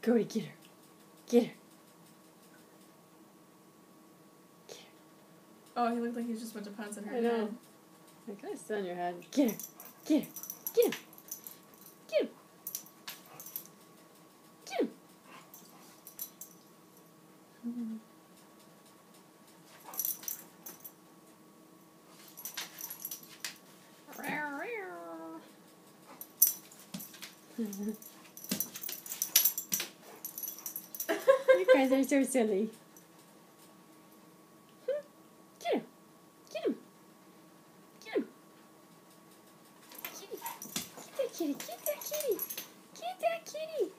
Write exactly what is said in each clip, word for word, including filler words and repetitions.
Cody, get her. Get her. Get her. Oh, he looked like he was just about to pounce on her I know. head. Like, I sit on your head. Get her. Get her. Get him. Get him. Get him. Mm-hmm. You guys are so silly. Get him. Get him. Get him. Kitty. Get that kitty. Get that kitty. Get that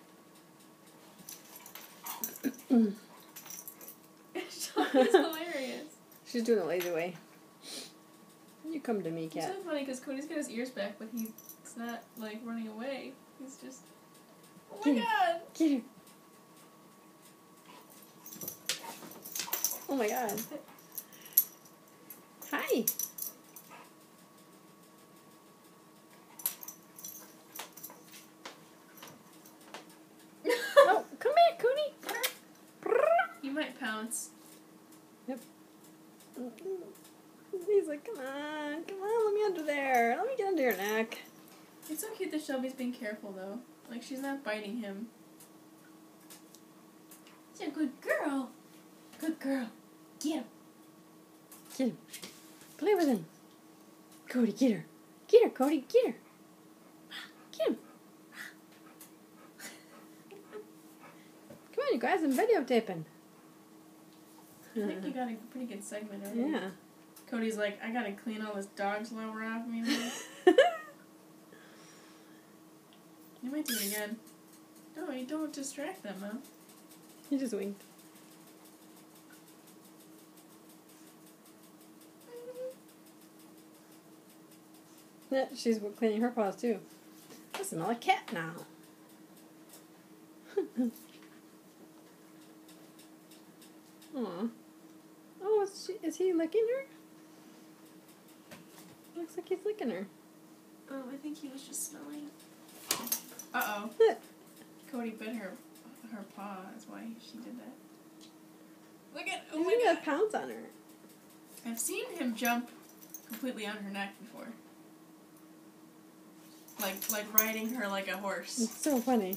kitty. Shelby's hilarious. She's doing it lazy way. You come to me, It's cat. so funny because Cody's got his ears back, but he's not like running away. He's just. Oh my Get her. god! Get her. Oh my god. Hi. Oh, come back, Cody. He might pounce. Yep. He's like, come on, come on, let me under there. Let me get under your neck. It's so cute that Shelby's being careful though. Like she's not biting him. She's a good girl. Good girl. Get him. Get him. Play with him. Cody, get her. Get her, Cody, get her. Get him. Come on, you guys, I'm videotaping. I think you got a pretty good segment of it. Yeah. Cody's like, I gotta clean all this dog slobber off me. You might do it again. No, you don't distract them, huh? He just winked. Yeah, she's cleaning her paws too. I smell like cat now. Aw. Oh, is, she, is he licking her? Looks like he's licking her. Oh, I think he was just smelling. Uh-oh. Cody bit her her paw. That's why she did that. Look at, oh He's my gonna god. pounce on her. I've seen him jump completely on her neck before. Like, like riding her like a horse. It's so funny.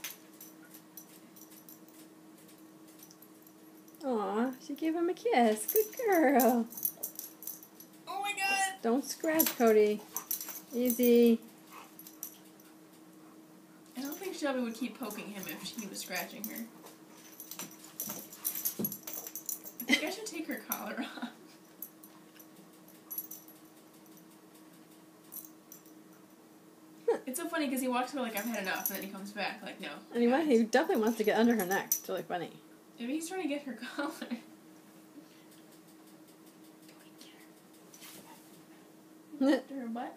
Aw, she gave him a kiss. Good girl. Oh my god! Don't scratch, Cody. Easy. I don't think Shelby would keep poking him if he was scratching her. I think I should take her collar off. It's so funny because he walks away like, I've had enough, and then he comes back like, no. And he, wants, he definitely wants to get under her neck. It's really funny. Maybe he's trying to get her collar. Whoa, To her butt.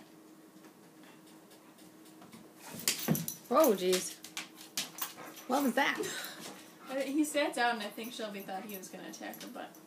jeez. What was that? I- He sat down, and I think Shelby thought he was going to attack her butt.